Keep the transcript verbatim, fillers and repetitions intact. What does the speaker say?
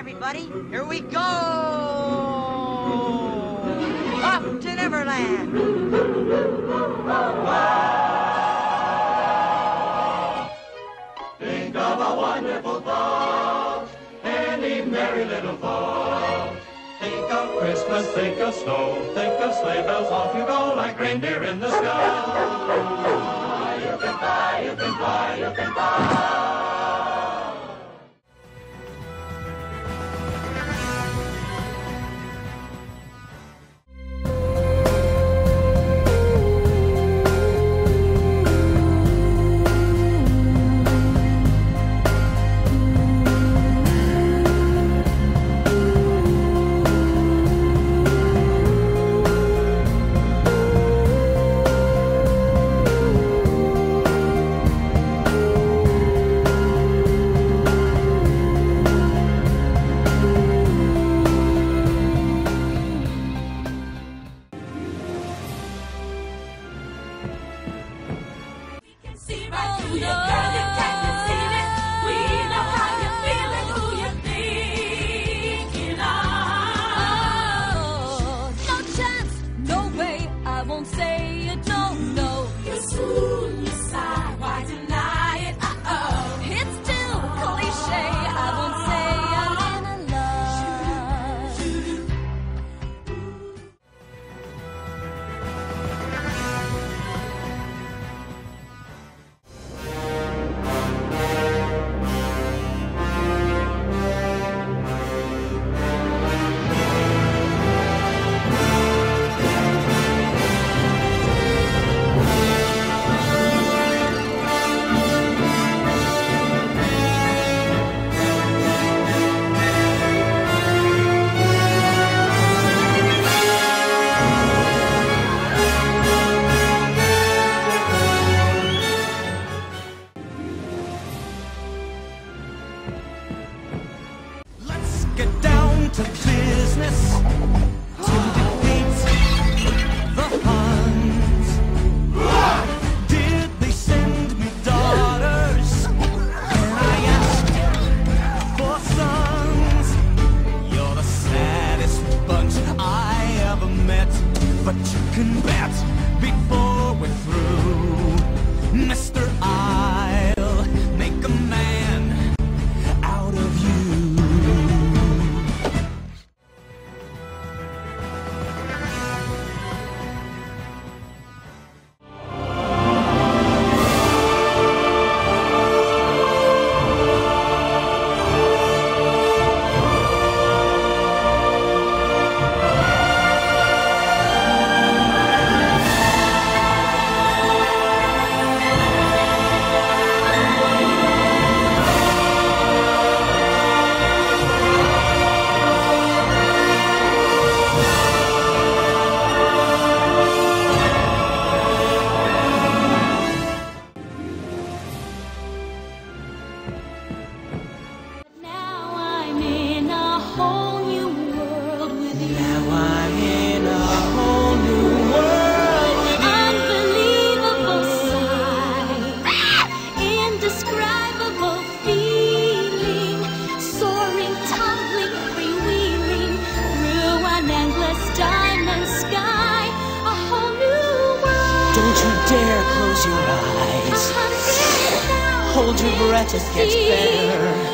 everybody. Here we go! Up to Neverland! Think of a wonderful thought, any merry little thought. Think of Christmas, think of snow, think of sleigh bells, off you go like reindeer in the sky. You can fly, you can fly, you can fly. Get down to business to defeat the Huns. Did they send me daughters? And I asked for sons. You're the saddest bunch I ever met, but you can bet before we're through, Mister I'll make a man out of you. Don't you dare close your eyes. Hold your breath, it gets better.